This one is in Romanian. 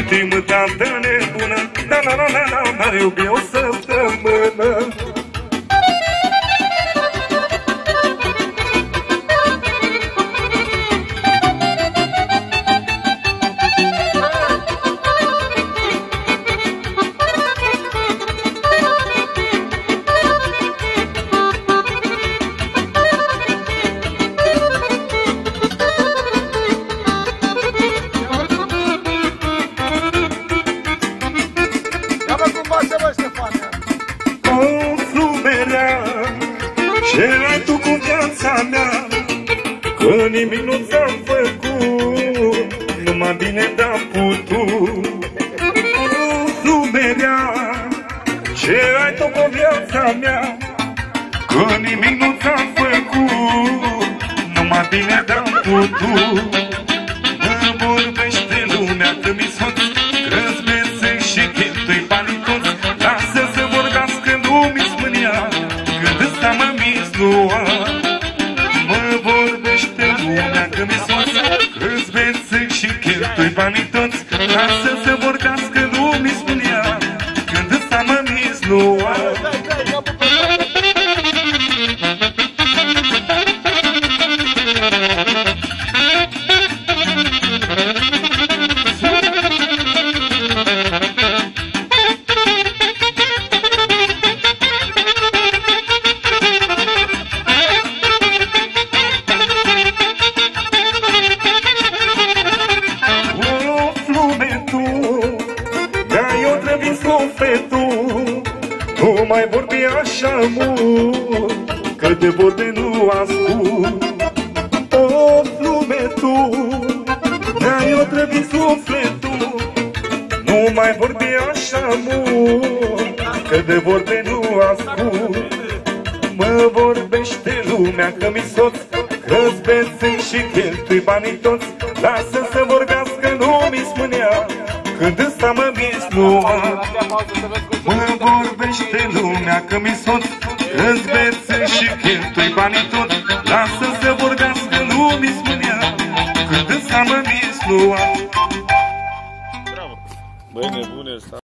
ultimă dată nebună, da-la-la-la-la, m-ar iubi o săptămână. Ce ai tu cu viața mea? Că nimic nu ți-am făcut, numai bine te-am putut. Lumerea, ce ai tu cu viața mea? Că nimic nu ți-am făcut, numai bine te-am putut. Mă vorbește lumea că mi soț, că-ți mesec și cheltui banii toți. Lasă să vorbească lumii mânia, când ăsta mă mislua. Mă vorbește lumea că mi soț, că-ți mesec și cheltui banii toți. Lasă să vorbească lumii mânia, când ăsta mă mislua. Nu mai vorbi așa mult, că de vorbe nu ascult. O, lume, tu mi-ai otrăvit sufletul. Nu mai vorbi așa mult, că de vorbe nu ascult. Mă vorbește lumea că mi soț, că-ți bețâni și cheltui banii toți. Lasă să vorbească, nu mi spunea, când ăsta mă mislua. Mă vorbește lumea că mi soț, că-ți bețâni și cheltui banii toți. Lasă să vorbească, nu mi spunea, când ăsta mă mislua. Bravo! Băi, nebune ăsta.